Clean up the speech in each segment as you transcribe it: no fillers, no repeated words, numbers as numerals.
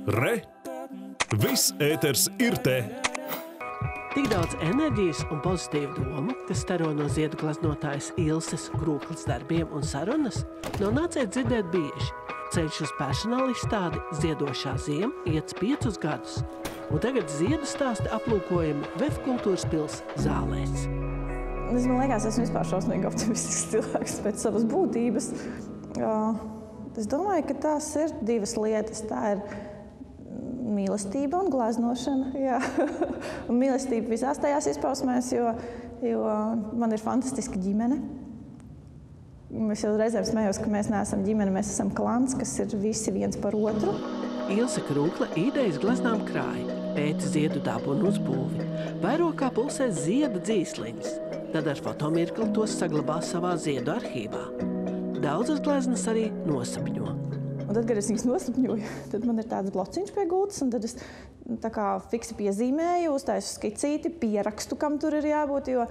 Re! Viss ēters ir te! Tik daudz enerģijas un pozitīvu domu, kas staro no ziedu gleznotājas Ilses Krūklas darbiem un sarunas, nav nāciet dzirdēt bieži. Ceļš uz personāla izstādi Ziedošā ziema iet 5 gadus, un tagad ziedu stāsti aplūkojami VF Kultūras pils zālēs. Man liekas, esmu vispār šausmīgi optimistisks cilvēks pēc savas būtības. Es domāju, ka tās ir divas lietas. Tā ir mīlestība un gleznošana. Jā. Un mīlestība visās tajās izpausmēs, jo man ir fantastiska ģimene. Es jau reizēm smējos, ka mēs neesam ģimene, mēs esam klans, kas ir visi viens par otru. Ilse Krūkla idejas gleznām krāja, pēta ziedu dabu un uzbūvi, vēro kā pulsē ziedu dzīsliņas, tad ar fotomirkli tos saglabā savā ziedu arhīvā. Daudzas gleznas arī nosapņo. Un tad, kad es viņas nosapņoju, tad man ir tāds blociņš pie gultas, un tad es tā kā fiksi piezīmēju, uztaisu skicīti, pierakstu, kam tur ir jābūt, jo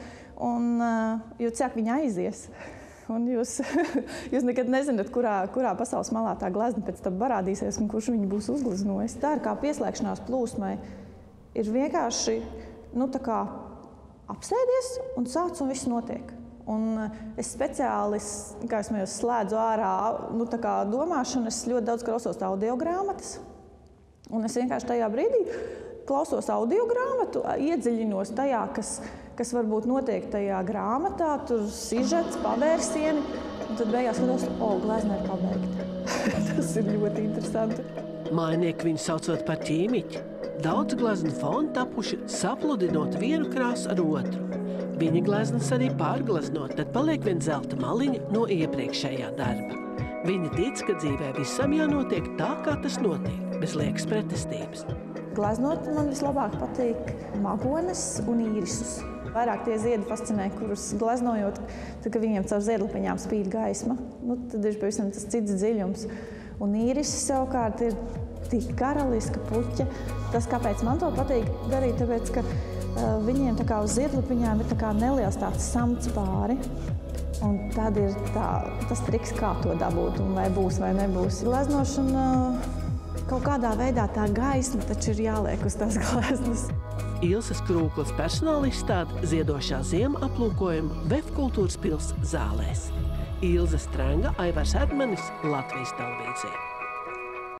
cik viņa aizies. Un jūs nekad nezināt, kurā pasaules malā tā glezna pēc tam parādīsies un kurš viņu būs uzgleznojis. Tā ir kā pieslēgšanās plūsmai. Ir vienkārši tā kā apsēdies un sāc un viss notiek. Un es speciāli, kā es mājos slēdzu ārā, tā kā domāšanu, es ļoti daudz klausos audiogrāmatas. Un es vienkārši tajā brīdī klausos audiogrāmatu, iedziļinos tajā, kas varbūt notiek tajā grāmatā, tur sižets, pavērsieni, un tad beigās skatos, glezna ir pabeigta. Tas ir ļoti interesanti. Mājnieki viņu saucot par ķīmiķi. Daudz gleznu foni tapuši sapludinot vienu krāsu ar otru. Viņa gleznas arī pārgleznot, tad paliek vien zelta maliņa no iepriekšējā darba. Viņa tic, ka dzīvē visam jānotiek tā, kā tas notiek, bez liekas pretestības. Gleznot man vislabāk patīk magones un īrisus. Vairāk tie ziedi fascinē, kurus gleznojot, tad, kad viņiem caur ziedlapiņām spīd gaisma. Tad ir pavisam tas cits dziļums. Un īrisis savukārt ir tik karaliska puķa. Tas, kāpēc man to patīk darīt, tāpēc, ka viņiem tā kā uz ziedlapiņām ir tā kā neliels tāds samts pāri. Un tad ir tas triks, kā to dabūt, un vai būs vai nebūs. Gleznošana kaut kādā veidā tā gaisma taču ir jāliek uz tās gleznas. Ilses Krūklas personāla izstāde Ziedošā ziema aplūkojama VF Kultūras pils zālēs. Ilze Strenga, Aivars Erdmanis, Latvijas televīzija.